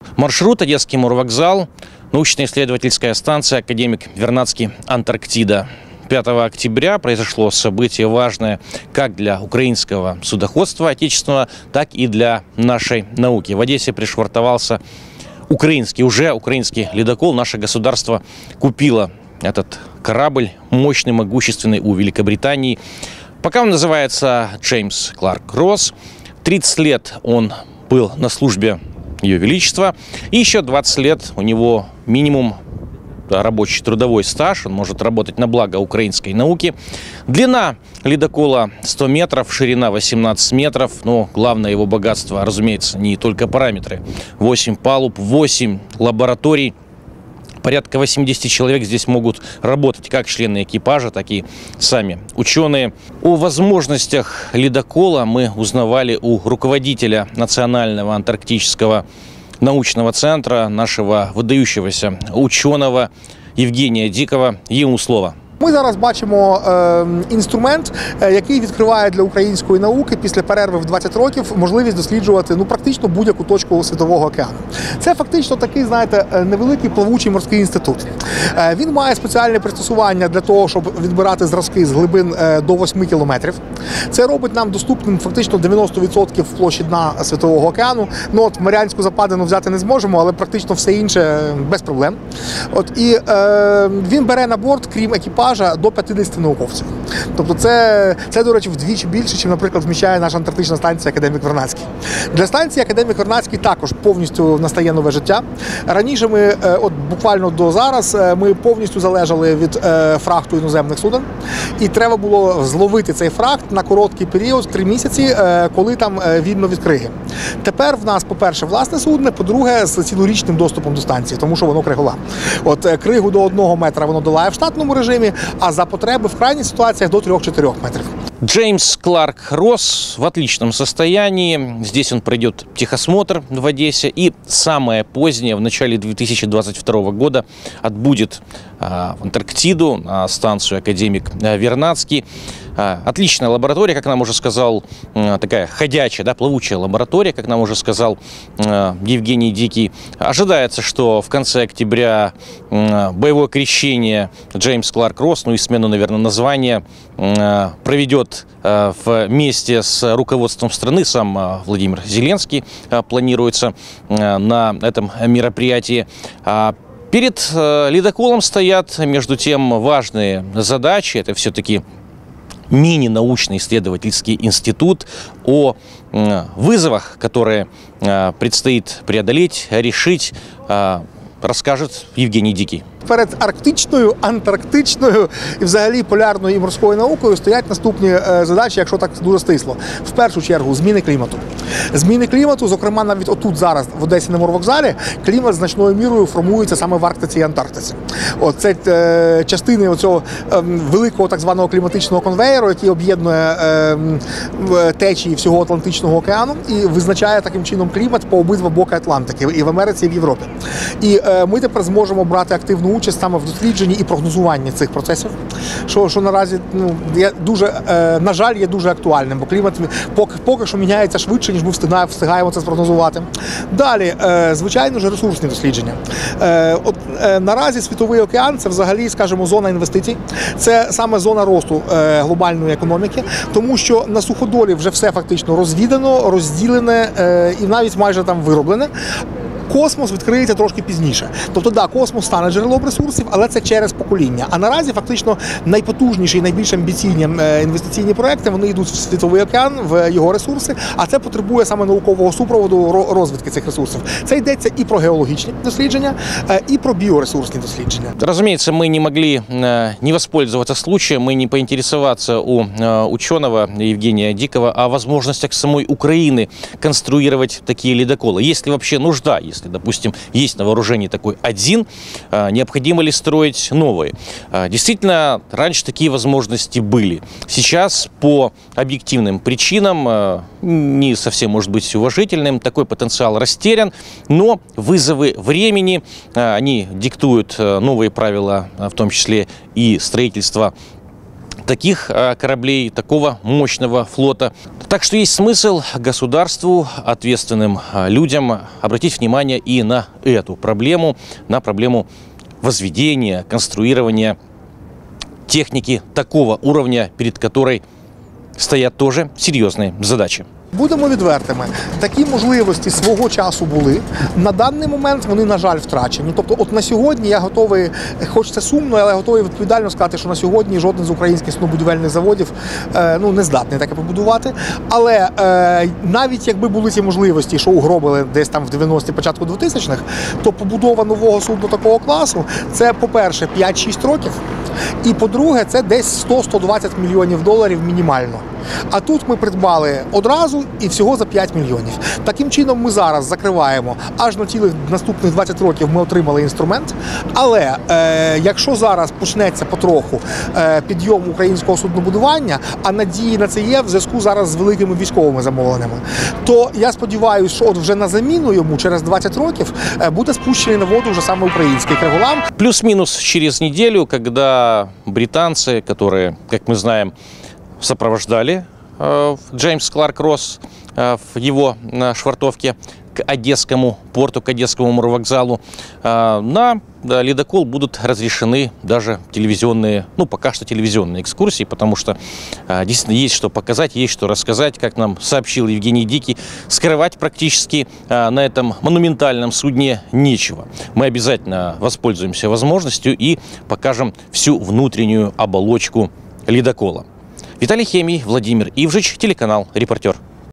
Маршрут Одесский морвокзал, научно-исследовательская станция «Академик Вернадский», Антарктида. 5 октября произошло событие важное как для украинского судоходства отечественного, так и для нашей науки. В Одессе пришвартовался уже украинский ледокол. Наше государство купило этот корабль, мощный, могущественный, у Великобритании. Пока он называется Джеймс Кларк Росс. 30 лет он был на службе Ее Величества. И еще 20 лет у него минимум рабочий трудовой стаж. Он может работать на благо украинской науки. Длина ледокола 100 метров, ширина 18 метров. Но главное его богатство, разумеется, не только параметры. 8 палуб, 8 лабораторий. Порядка 80 человек здесь могут работать, как члены экипажа, так и сами ученые. О возможностях ледокола мы узнавали у руководителя Национального антарктического научного центра, нашего выдающегося ученого Евгения Дикого. Ему слово. Ми зараз бачимо інструмент, який відкриває для української науки після перерви в 20 років можливість досліджувати практично будь-яку точку Світового океану. Це фактично такий, знаєте, невеликий плавучий морський інститут. Він має спеціальне пристосування для того, щоб відбирати зразки з глибин до 8 кілометрів. Це робить нам доступним фактично 90% площі дна Світового океану. Маріанську западину взяти не зможемо, але практично все інше без проблем. І він бере на борт, крім екіпажу, до 50 науковців. Тобто це, до речі, вдвічі більше, ніж, наприклад, вміщає наша антарктична станція «Академік Вернадський». Для станції «Академік Вернадський» також повністю настає нове життя. Раніше ми, буквально до зараз, ми повністю залежали від фрахту іноземних суден. І треба було зловити цей фрахт на короткий період, 3 місяці, коли там вільно від криги. Тепер в нас, по-перше, власне судно, по-друге, з цілорічним доступом до станції, тому що воно кригола. Кригу до 1 метра воно долає в штатному режимі, а за потреби в крайних ситуациях до 3-4 метров. Джеймс Кларк Росс в отличном состоянии. Здесь он пройдет техосмотр в Одессе. И самое позднее, в начале 2022 года, отбудет в Антарктиду, на станцию «Академик Вернадский». Отличная лаборатория, как нам уже сказал, такая ходячая, плавучая лаборатория, как нам уже сказал Евгений Дикий. Ожидается, что в конце октября боевое крещение Джеймс Кларк Росс, и смену, наверное, названия, проведет вместе с руководством страны. Сам Владимир Зеленский планируется на этом мероприятии. Перед ледоколом стоят, между тем, важные задачи. Это все-таки мини-научно-исследовательский институт. О вызовах, которые предстоит преодолеть, решить, расскажет Евгений Дикий. Перед арктичною, антарктичною і взагалі полярною і морською наукою стоять наступні задачі, якщо так дуже стисло. В першу чергу зміни клімату. Зміни клімату, зокрема навіть отут зараз в Одесі на морвокзалі, клімат значною мірою формується саме в Арктиці і Антарктиці. Це частини оцього великого так званого кліматичного конвеєру, який об'єднує течії всього Атлантичного океану і визначає таким чином клімат по обидва боки Атлантики, і в Америці, і в Європі. І ми тепер зможемо брати активну участь саме в дослідженні і прогнозуванні цих процесів, що наразі, на жаль, є дуже актуальним, бо клімат поки що міняється швидше, ніж ми встигаємо це спрогнозувати. Далі, звичайно ж, ресурсні дослідження. Наразі Світовий океан – це взагалі, скажімо, зона інвестицій, це саме зона росту глобальної економіки, тому що на суходолі вже все фактично розвідано, розділене і навіть майже там вироблене. Космос відкриється трошки пізніше. Тобто, космос стане джерелом ресурсів, але це через покоління. А наразі фактично найпотужніші і найбільш амбіційні інвестиційні проекти, вони йдуть в Світовий океан, в його ресурси, а це потребує саме наукового супроводу розвитки цих ресурсів. Це йдеться і про геологічні дослідження, і про біоресурсні дослідження. Разумеется, мы не могли не воспользоваться случаем, мы не поинтересоваться у ученого Евгения Дикого о возможностях самой Украины конструировать такие ледоколы. Есть ли вообще нужда, если, допустим, есть на вооружении такой один, необходимо ли строить новые? Действительно, раньше такие возможности были. Сейчас по объективным причинам, не совсем, может быть, уважительным, такой потенциал растерян, но вызовы времени, они диктуют новые правила, в том числе и строительство таких кораблей, такого мощного флота. Так что есть смысл государству, ответственным людям обратить внимание и на эту проблему, на проблему возведения, конструирования техники такого уровня, перед которой стоят тоже серйозні задачі. Будемо відвертими, такі можливості свого часу були. На даний момент вони, на жаль, втрачені. Тобто, от на сьогодні я готовий, хоч це сумно, але готовий відповідально сказати, що на сьогодні жоден з українських суднобудівельних заводів не здатний таке побудувати. Але навіть якби були ці можливості, що угробили десь там в 90-ті, початку 2000-х, то побудова нового судна такого класу – це, по-перше, 5-6 років, і, по-друге, це десь 100-120 мільйонів доларів мінімально. А тут ми придбали одразу і всього за 5 мільйонів. Таким чином ми зараз закриваємо аж на цілих наступних 20 років ми отримали інструмент. Але якщо зараз почнеться потроху підйом українського суднобудування, а надії на це є в зв'язку зараз з великими військовими замовленнями, то я сподіваюся, що от вже на заміну йому через 20 років буде спущений на воду вже саме український Криголам. Плюс-минус через неделю, когда британцы, которые, как мы знаем, сопровождали Джеймс Кларк Росс в его швартовке к Одесскому порту, к Одесскому морвокзалу, на ледокол будут разрешены даже телевизионные, ну, пока что телевизионные экскурсии, потому что действительно есть что показать, есть что рассказать, как нам сообщил Евгений Дикий, скрывать практически на этом монументальном судне нечего. Мы обязательно воспользуемся возможностью и покажем всю внутреннюю оболочку ледокола. Виталий Хемий, Владимир Ивжич, телеканал «Репортер».